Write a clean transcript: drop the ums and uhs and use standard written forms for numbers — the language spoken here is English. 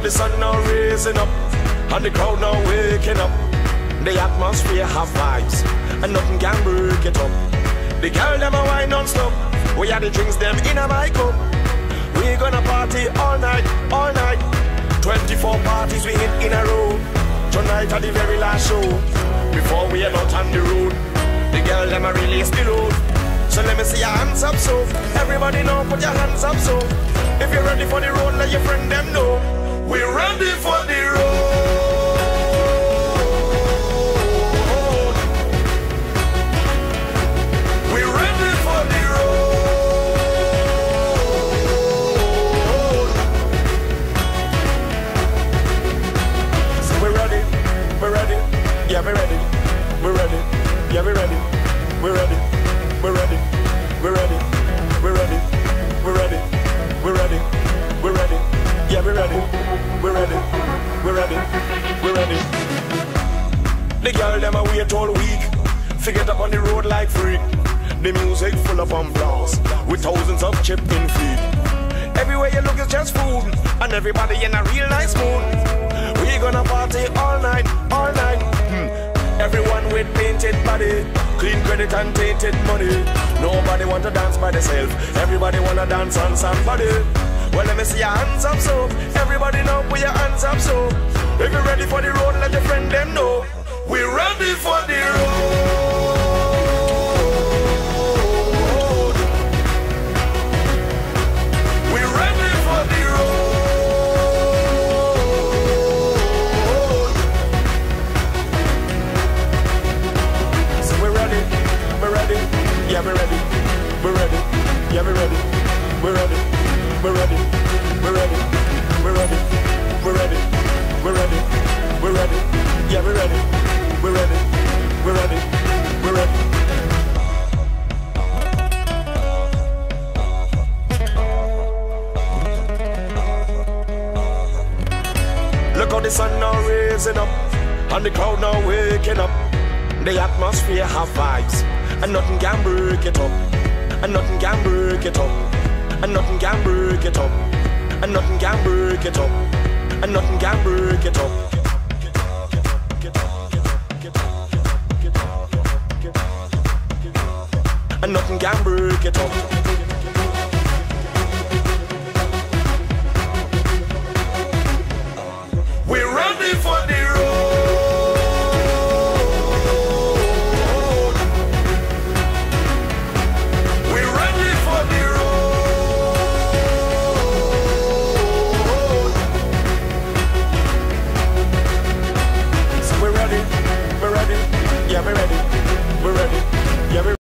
the sun now raising up, and the crowd now waking up. The atmosphere have vibes, and nothing can break it up. The girl them a wine non-stop. We are the drinks them in a my cup. We gonna party all night, all night. 24 parties we hit in a row. Tonight at the very last show, before we head out on the road. The girl them a release the load. So let me see your hands up, so everybody know, put your hands up, so if you're ready for the road, let your friend them know. We're ready for the road. We're ready for the road. So we're ready, yeah we're ready, yeah we're ready, we're ready. We're ready, we're ready, we're ready, we're ready, we're ready, we're ready, yeah we're ready, we're ready, we're ready, we're ready. The girl them a wait all week, forget up on the road like freak. The music full of applause, with thousands of chipping feet. Everywhere you look is just food, and everybody in a real nice mood. We gonna party all night, all night. Everyone with painted body, clean credit and tainted money. Nobody want to dance by themselves, everybody wanna dance on somebody. Well, let me see your hands up, so everybody know, put your hands up, so if you're ready for the road, let your friend them know. We're ready for the road. We're ready for the road. Yeah, we're ready, we're ready, yeah, we're ready, we're ready, we're ready, we're ready, we're ready, we're ready, we're ready, we're ready, yeah, we're ready, we're ready, we're ready, we're ready. Look how the sun now raising up, and the crowd now waking up. The atmosphere have vibes, and nothing can break it up, and nothing can break it up, and nothing can break it up, and nothing can break it up, and nothing can break it up. And nothing can break it up.